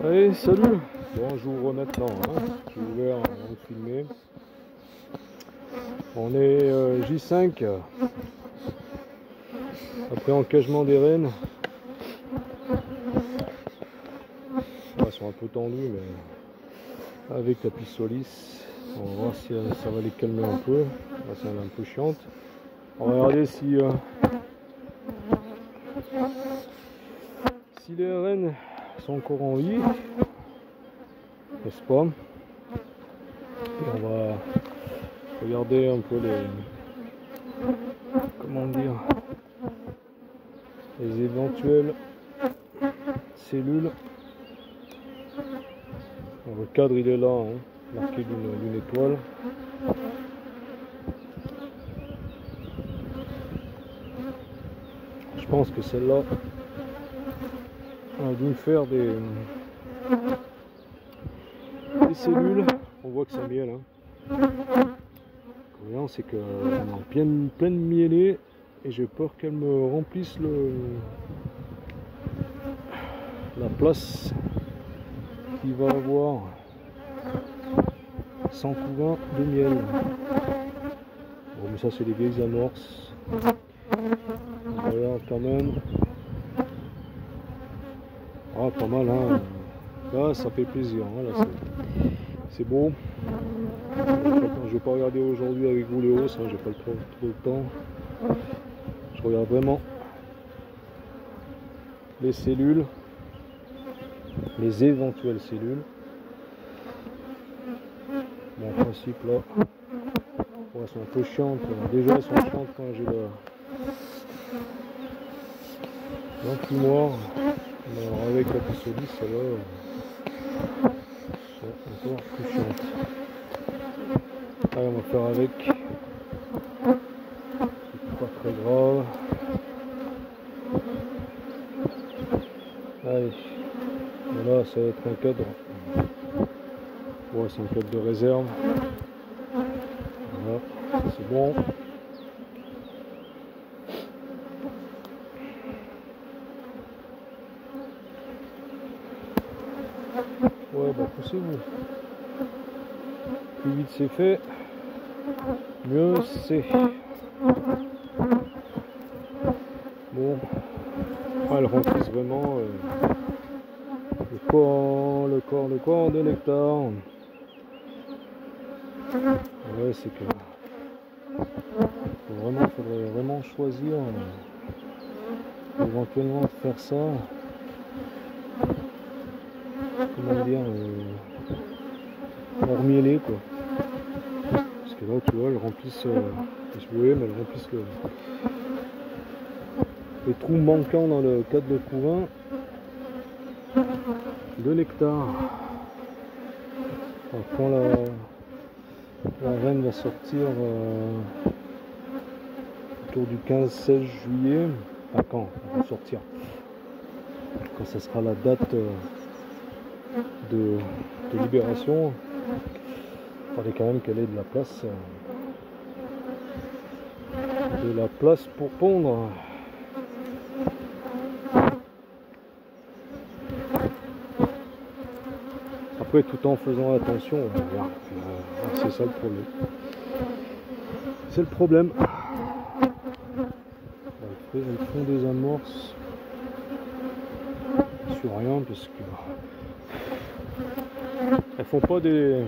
Allez, salut. Bon, j'ouvre maintenant, hein. J'ai ouvert avant de filmer. On est J5. Après encagement des rennes. Elles sont un peu tendues, mais avec la pissolis, on va voir si ça va les calmer un peu. Là, c'est un peu chiante. On va regarder si les rennes sont encore en vie, n'est-ce pas? Et on va regarder un peu les, comment dire, les éventuelles cellules. Alors, le cadre il est là, hein, marqué d'une étoile. Je pense que celle-là a dû me faire des cellules. On voit que c'est miel. Hein. Le c'est qu'on est en pleine mielée et j'ai peur qu'elle me remplisse la place qu'il va avoir sans couvain de miel. Bon, mais ça c'est les vieilles amorces. Regarde quand même. Ah, pas mal, hein. Là ça fait plaisir, hein. Là c'est beau. Je vais pas regarder aujourd'hui avec vous les hausses, hein. J'ai pas trop le temps. Je regarde vraiment les cellules, les éventuelles cellules. Bon, en principe là, ouais, elles sont un peu chiantes. Déjà elles sont chiantes quand j'ai l'emplummoir. Alors avec la pissolis, celles-là sont encore plus chiantes. Allez, on va faire avec. C'est pas très grave. Allez, voilà, ça va être un cadre. Ouais, c'est un cadre de réserve. Voilà, ça c'est bon. Ouais, bah poussez-vous. Plus vite c'est fait, mieux c'est. Bon, elles remplissent vraiment le corps de nectar. Ouais, c'est que faudrait vraiment choisir éventuellement de faire ça. Comment dire, hors mielé quoi. Parce que là tu vois, elles remplissent, mais elles remplissent les trous manquants dans le cadre de couvain de nectar. Alors, quand la reine va sortir autour du 15-16 juillet, enfin quand elle va sortir, quand ça sera la date de libération, il fallait quand même qu'elle ait de la place pour pondre. Après, tout en faisant attention, c'est ça le problème. C'est le problème. Elles font des amorces sur rien parce que elles font pas des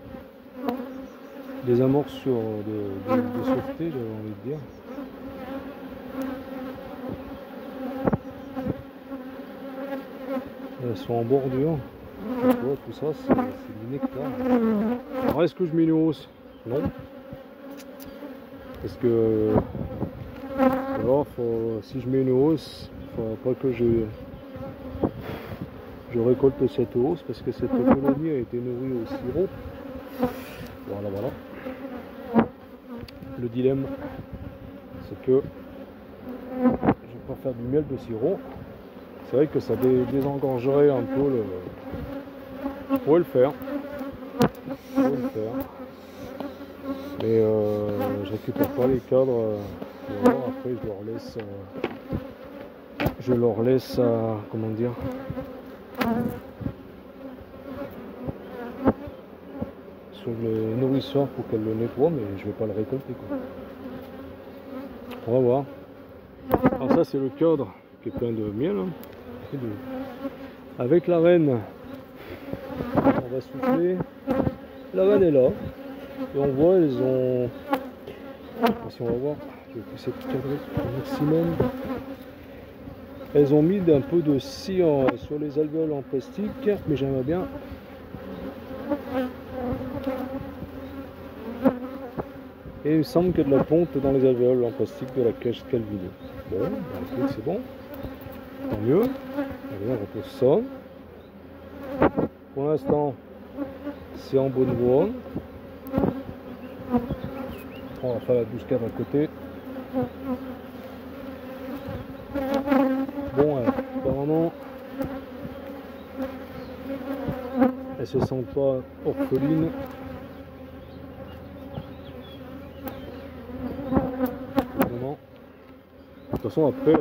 amorces sur de sauveté, j'avais envie de dire. Elles sont en bordure. Tu vois, tout ça c'est du nectar. Alors est-ce que je mets une hausse? Non. Parce que alors, si je mets une hausse, il ne faudra pas que je récolte cette hausse parce que cette colonie a été nourrie au sirop. Voilà. Le dilemme, c'est que je ne vais pas faire du miel de sirop. C'est vrai que ça désengorgerait un peu le. Je pourrais le faire. Mais je récupère pas les cadres. Après je leur laisse comment dire, sur le nourrisseur pour qu'elle le nettoie, mais je vais pas le récolter quoi. On va voir. Alors ça c'est le cadre qui est plein de miel hein, et de... Avec la reine, on va souffler. La reine est là. Et on voit, elles ont... Si on va voir, je vais essayer de cadrer au maximum. Elles ont mis un peu de cire sur les alvéoles en plastique, mais j'aimerais bien. Et il me semble qu'il y a de la ponte dans les alvéoles en plastique de la cage Calvino. Bon, bah, écoute, c'est bon. Tant mieux. Allez, on repose ça. Pour l'instant, c'est en bonne voie. On va faire la 12 cadres à côté. Bon, apparemment, elles se sentent pas orphelines. De toute façon, après,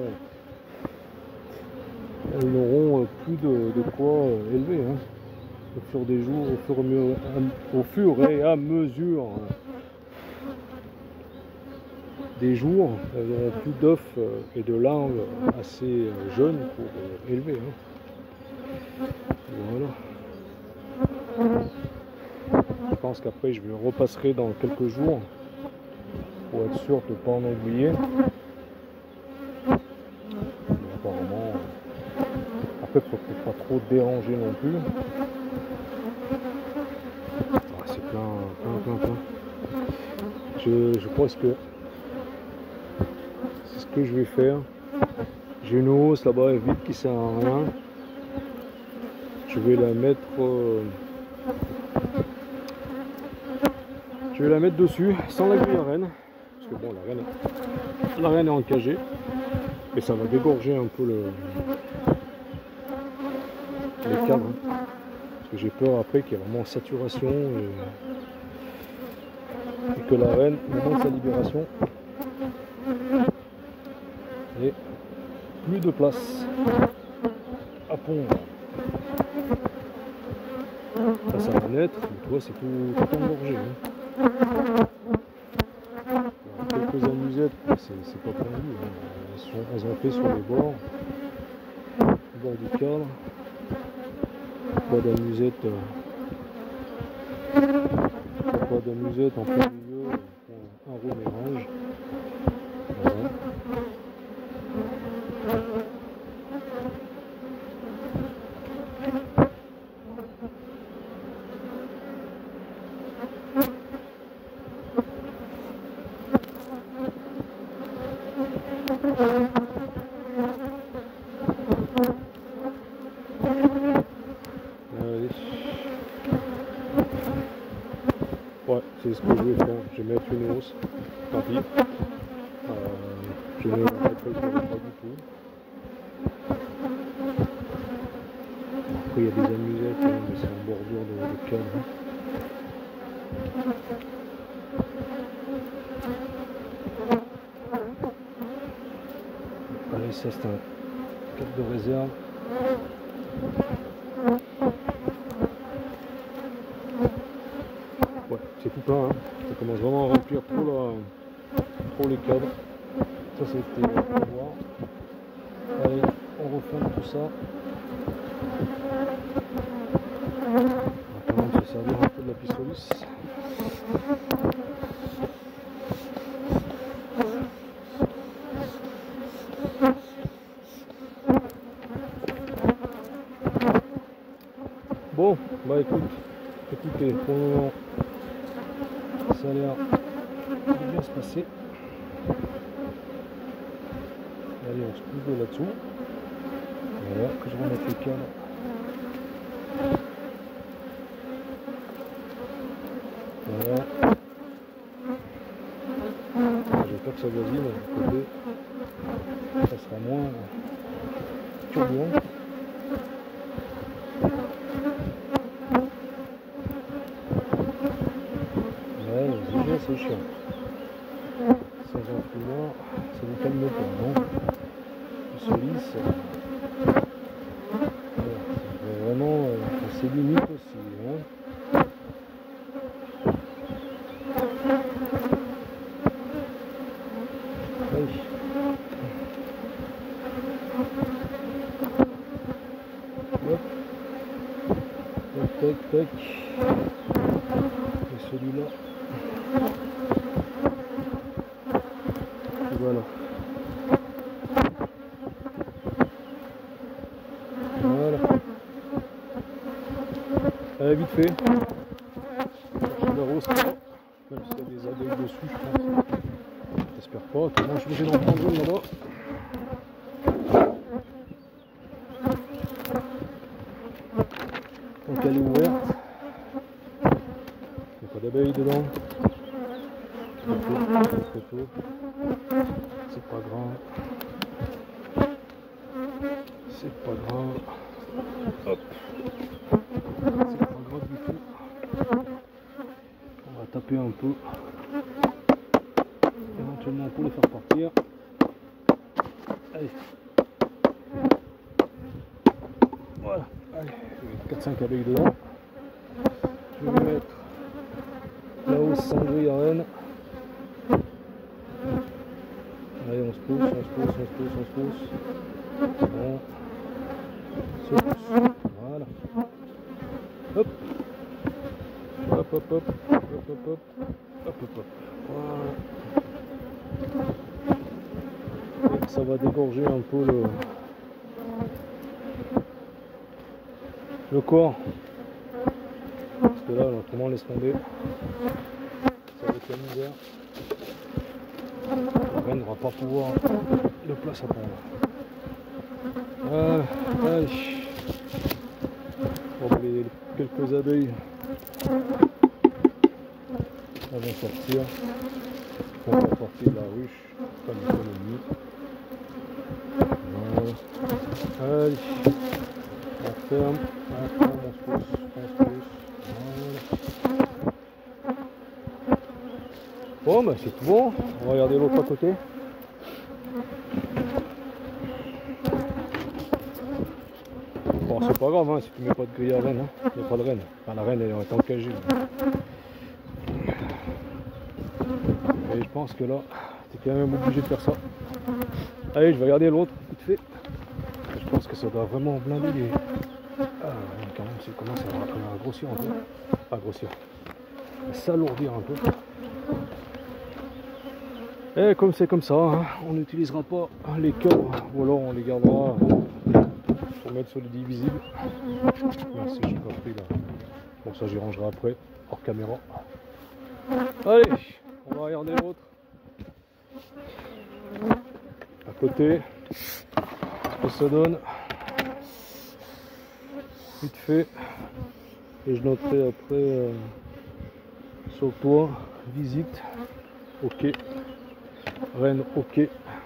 elles n'auront plus de quoi élever. Hein. Au fur des jours, au fur et à mesure des jours, elles n'auront plus d'œufs et de larves assez jeunes pour élever. Hein. Voilà. Je pense qu'après, je me repasserai dans quelques jours pour être sûr de ne pas en oublier. Apparemment, après, il ne faut peut-être pas trop déranger non plus. Ah, c'est plein. Je pense que c'est ce que je vais faire. J'ai une hausse là-bas vide qui sert à rien. Je vais la mettre. Je vais la mettre dessus sans la grille à reine. Parce que bon, la reine est encagée. Et ça va dégorger un peu les cadres. Hein. Parce que j'ai peur après qu'il y ait vraiment saturation et que la reine, au moment de sa libération, ait plus de place à pondre. Ça, ça va naître, mais toi c'est tout engorgé. Hein. Alors, quelques amusettes, c'est pas prévu. Hein. Elles ont fait sur les bords du cadre. Pas d'amusette en plein milieu, un remérage. Voilà. Ouais, c'est ce que je vais faire. Je vais mettre une hausse. Tant pis. Je ne récolte pas du tout. Après, il y a des amusettes, hein, mais c'est en bordure de cadre. Allez, ça c'est un cadre de réserve. Ouais, c'est tout plein, hein. Ça commence vraiment à remplir trop les cadres. Ça c'était pour voir. Allez, on referme tout ça. On va quand même se servir un peu de la pissolisse. Bon, bah écoutez, pour le moment, ça a l'air de bien se passer. Allez, on se pousse de là-dessous. Voilà, que je remette les cadres. Voilà. J'espère que ça voisine de côté. Ça sera moins turbulent. Ouais, c'est chiant. Sans enfouir, ça ne calme pas, non? Se lisse. Voilà, c'est vraiment c'est limite aussi. Hein. Hop. Tac, tac, tac. Et celui-là. Voilà. Voilà. Allez, vite fait. Chercher la rose, même s'il y a des abeilles dessus, je pense. J'espère pas. Autrement, je vais essayer d'en prendre une là-bas. Donc elle est ouverte. Il n'y a pas d'abeilles dedans. C'est pas grave. C'est pas grave. Hop. C'est pas grave du tout. On va taper un peu. Éventuellement pour les faire partir. Allez. Voilà. Allez. 4-5 abeilles dedans. Je vais mettre la hausse sans gris à reine. Allez, on se pousse, on se pousse, on se pousse, on se pousse. Bon. On se pousse. Voilà. Hop. Hop, hop, hop. Hop, hop, hop. Hop, hop, hop. Voilà. Et ça va dégorger un peu le corps. Parce que là, autrement, on laisse tomber. Ça va être la misère. La reine ne va pas pouvoir de place à prendre. Allez. Bon, les quelques abeilles elles vont sortir. On va partir de la ruche comme l'économie. Voilà. Allez. On ferme, on se pousse, on se pousse. Voilà. Bon, bah c'est tout bon. On va regarder l'autre à côté. Bon, c'est pas grave, hein, si tu mets pas de grille à reine, hein. Il n'y a pas de reine. Enfin, la reine elle est encagée. Et je pense que là, tu es quand même obligé de faire ça. Allez, je vais regarder l'autre, vite fait. Je pense que ça doit vraiment blinder les... Ah, quand même, ça commence à grossir un peu. Pas grossir. À s'alourdir un peu. Et comme c'est comme ça, hein, on n'utilisera pas les cadres, ou alors on les gardera pour mettre sur les divisibles. Merci, j'ai pas pris là. Bon, ça j'y rangerai après, hors caméra. Allez, on va regarder l'autre. À côté, ce que ça donne. Vite fait. Et je noterai après sur le toit, visite, ok. Reine, ok.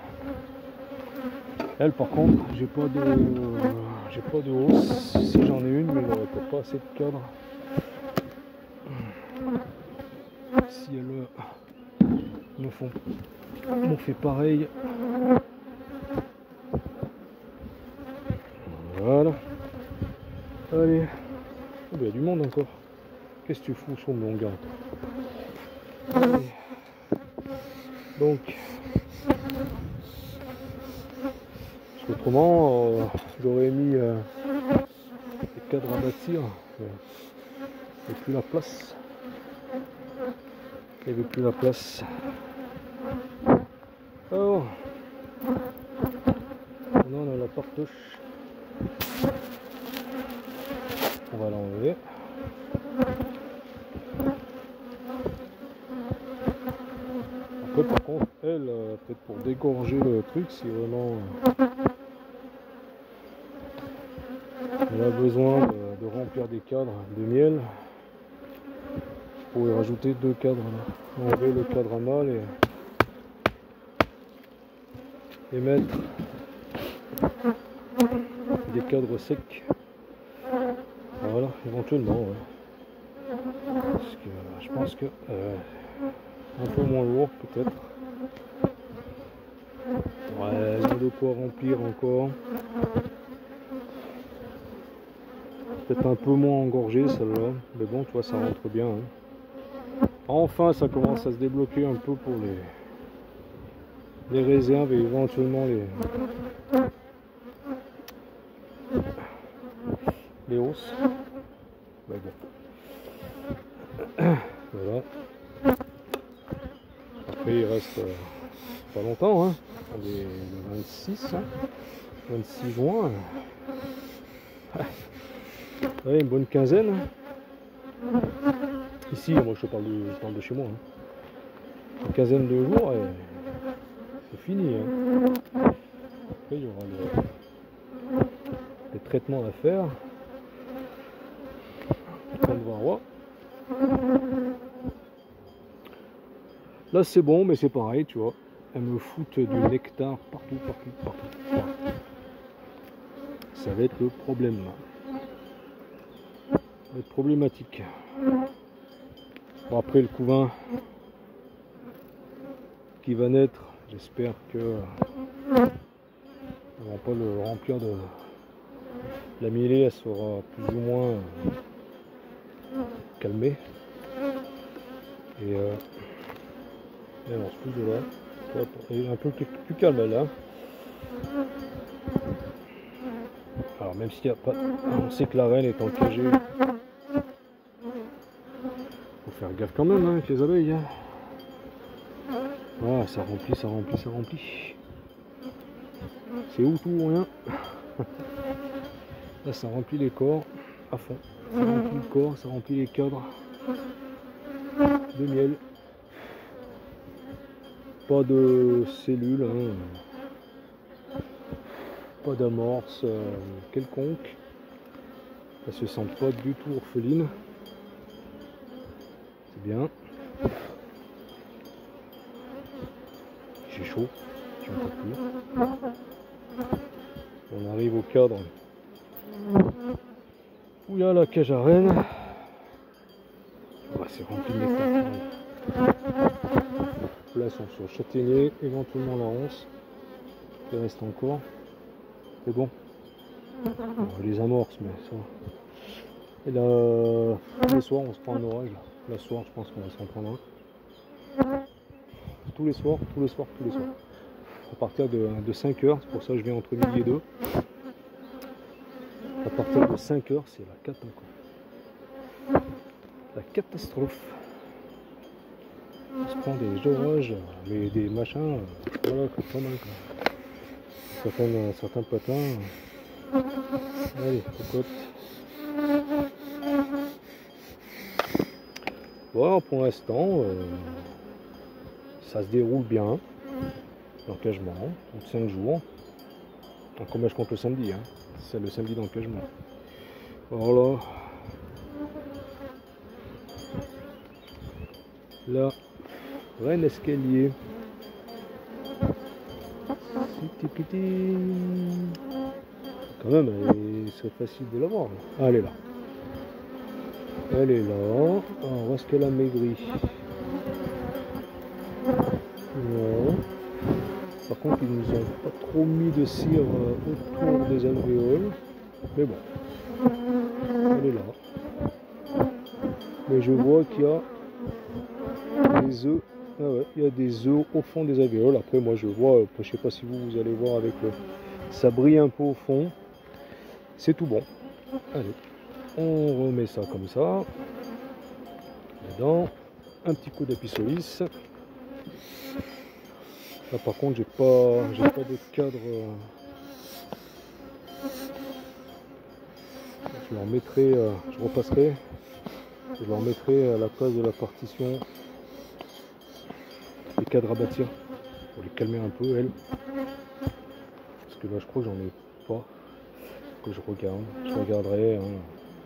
Elle par contre, j'ai pas de hausse. Si j'en ai une, mais il n'aurait peut-être pas assez de cadre. Si elle me fait pareil. Voilà. Allez. Oh, il y a du monde encore. Qu'est-ce que tu fous sur mon gars? Allez. Donc, parce qu'autrement, j'aurais mis des cadres à bâtir. Il n'y avait plus la place. Il n'y avait plus la place. Alors, maintenant on a la partouche. On va l'enlever. Après, par contre, elle, peut-être pour dégorger le truc, si vraiment elle a besoin de remplir des cadres de miel, je pourrais rajouter 2 cadres là. Enlever le cadre à mâle et mettre des cadres secs. Voilà, éventuellement, ouais. Parce que je pense que un peu moins lourd peut-être. Ouais, il y a de quoi remplir encore. Peut-être un peu moins engorgé celle-là, mais bon, tu vois, ça rentre bien. Hein. Enfin, ça commence à se débloquer un peu pour les réserves et éventuellement les hausses. Mais bon. Voilà. Après il reste pas longtemps, hein. On est le 26, hein. 26 juin. Ouais, une bonne quinzaine. Ici, moi je parle de chez moi. Hein. Une quinzaine de jours et c'est fini. Hein. Après il y aura les traitements à faire. On va voir. Là c'est bon, mais c'est pareil, tu vois. Elles me foutent du nectar partout. Ça va être le problème. Ça va être problématique. Bon, après le couvain qui va naître, j'espère que on va pas le remplir de la mêlée, elle sera plus ou moins calmée. Et on se pousse de là. Elle est un peu plus calme là. Alors même s'il n'y a pas. On sait que la reine est encagée. Faut faire gaffe quand même hein, avec les abeilles. Hein. Ah, ça remplit. C'est où tout ou rien. Là ça remplit les corps à fond. Ça remplit le corps, ça remplit les cadres de miel. Pas de cellules, hein. Pas d'amorce quelconque. Elles se sentent pas du tout orphelines. C'est bien. J'ai chaud, je ne peux plus. On arrive au cadre où il y a la cage à reine. Ouais, c'est rempli de nectar. Là, ils sont sur le châtaignier, éventuellement la ronce. Il reste encore. C'est bon. Alors, les amorces, mais ça. Et là, tous les soirs, on se prend un orage. Le soir, je pense qu'on va s'en prendre un. Tous les soirs. À partir de 5 heures, c'est pour ça que je viens entre midi et 2. À partir de 5 heures, c'est la cata encore. La catastrophe. On se prend des orages, mais des machins, voilà, pas mal quoi. Certains patins. Allez, cocotte. Voilà, pour l'instant, ça se déroule bien. L'engagement, 5 jours. Donc, combien je compte le samedi, hein. C'est le samedi d'engagement. Voilà. Là, reine escalier. Quand même, il serait facile de l'avoir. Ah, elle est là. Elle est là. Alors, où est-ce qu'elle a maigri? Non. Par contre, ils nous ont pas trop mis de cire autour des alvéoles. Mais bon. Elle est là. Mais je vois qu'il y a des œufs. Ah ouais, il y a des œufs au fond des alvéoles. Après, moi, je vois, je sais pas si vous allez voir avec le... Ça brille un peu au fond. C'est tout bon. Allez, on remet ça comme ça. Dedans, un petit coup d'apisolis. Là, par contre, j'ai pas de cadre. Je leur mettrai, je repasserai. Je leur mettrai à la place de la partition les cadres à bâtir pour les calmer un peu, elles. Parce que là, je crois que j'en ai pas. Que je regarde, je regarderai. Hein.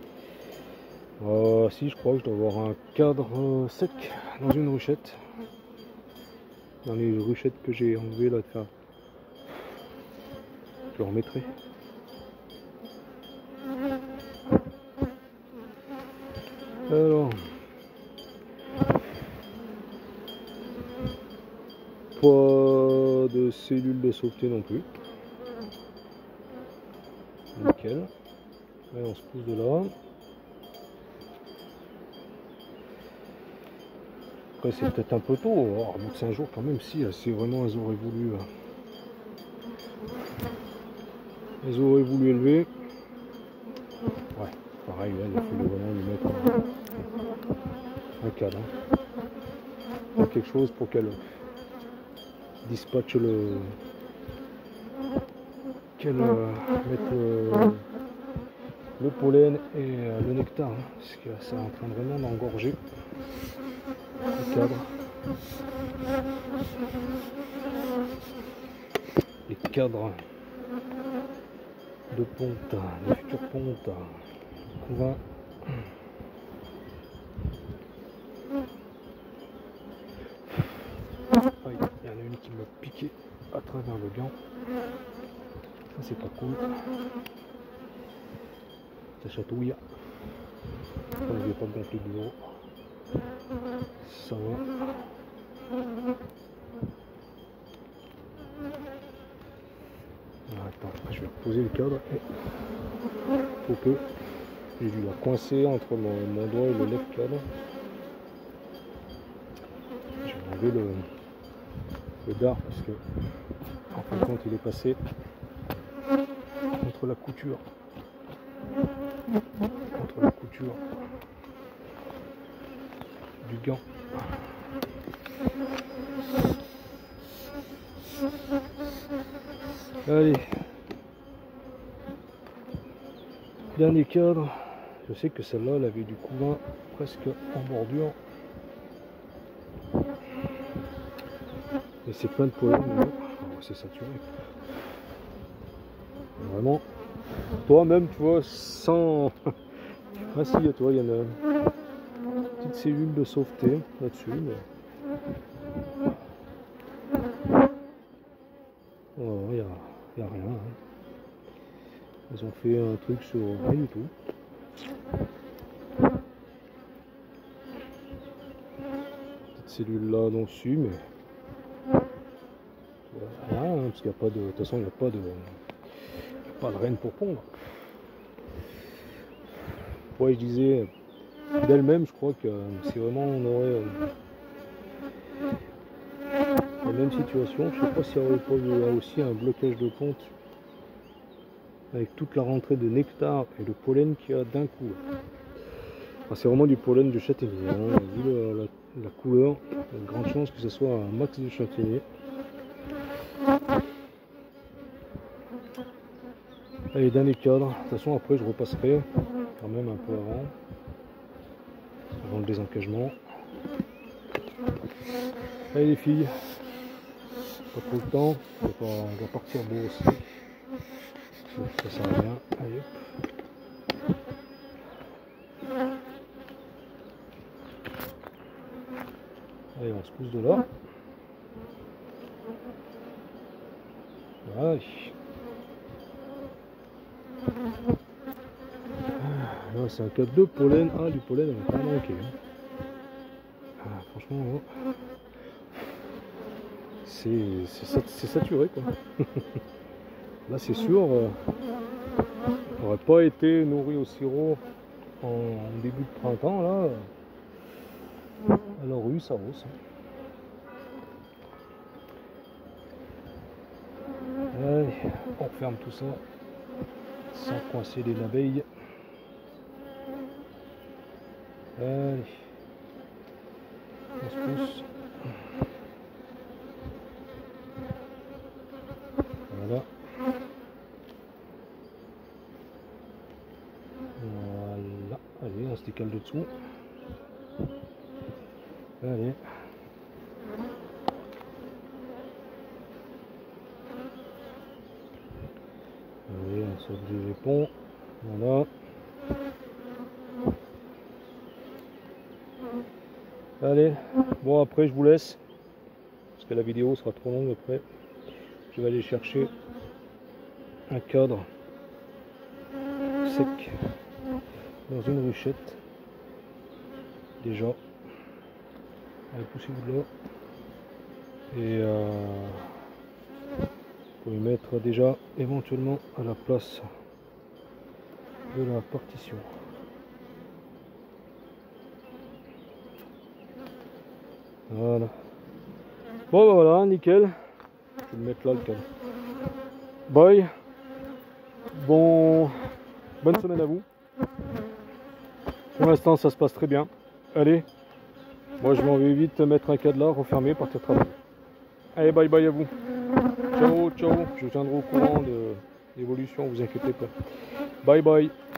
Si, je crois que je dois avoir un cadre sec dans une ruchette. Dans les ruchettes que j'ai enlevées là, je le remettrai. Alors, pas de cellules de sauveté non plus. Nickel. Allez, on se pousse de là. Après, c'est peut-être un peu tôt. Oh, bout de 5 jours quand même, si vraiment elles auraient voulu. Élever. Ouais, pareil, là, il a fallu vraiment lui mettre un cadre. Hein. Quelque chose pour qu'elle dispatche qu'elle mette le pollen et le nectar, hein, parce que ça est en train vraiment d'engorger le cadre. Les cadres de ponte, de futures pontes. On va il y en a une qui m'a piqué à travers le gant. Ça c'est pas cool. Ça chatouille. Je vais pas gonfler de l'eau. Ça va. Attends, je vais reposer le cadre et faut peu. J'ai dû la coincer entre mon doigt et le left cadre. Je vais enlever le dard parce que en fin de compte il est passé entre la couture du gant. Allez, dernier cadre. Je sais que celle-là elle avait du couvain presque en bordure. Et c'est plein de pollen, mais c'est saturé. Vraiment, toi-même, tu vois, sans. Ah si, toi, il y en a une petite cellule de sauveté là-dessus. Mais... oh, il n'y a rien. Hein. Ils ont fait un truc sur rien du tout. Petite cellule là dessus, mais. Rien, hein, parce qu'il n'y a pas de. De toute façon, il n'y a pas de reine pour pondre. Ouais, je disais d'elle-même, je crois que si vraiment on aurait la même situation, je sais pas s'il n'y aurait pas aussi un blocage de ponte avec toute la rentrée de nectar et de pollen qu'il y a d'un coup. Enfin, c'est vraiment du pollen de châtaignier. Hein. Vu la couleur, il y a une grande chance que ce soit un max de châtaignier. Allez, dernier cadre. De toute façon, après, je repasserai quand même un peu avant le désencagement. Allez les filles, pas trop le temps, on va partir beau aussi. Ça sert à rien. Allez hop. Allez, on se pousse de là. Voilà. Là, c'est un cadre de pollen. Ah, du pollen, on va pas manquer. Hein. Ah, franchement, oh. C'est saturé quoi. Là, c'est sûr, on n'aurait pas été nourri au sirop en début de printemps. Là, alors oui, ça hausse. Allez, on ferme tout ça sans coincer les abeilles. Allez, on se pousse. Voilà. Voilà. Allez, on se décale de dessous. Allez. Allez, on s'oblige les ponts. Voilà. Allez, bon après je vous laisse, parce que la vidéo sera trop longue après. Je vais aller chercher un cadre sec dans une ruchette. Déjà, allez, poussez-vous de là. Et pour y mettre déjà éventuellement à la place de la partition. Voilà. Bon bah voilà, nickel. Je vais le mettre là le cadre. Bye. Bonne semaine à vous. Pour l'instant, ça se passe très bien. Allez, moi je m'en vais vite mettre un cadenas, refermer, partir travailler. Allez, bye bye à vous. Ciao, ciao. Je vous tiendrai au courant de l'évolution, vous inquiétez pas. Bye bye.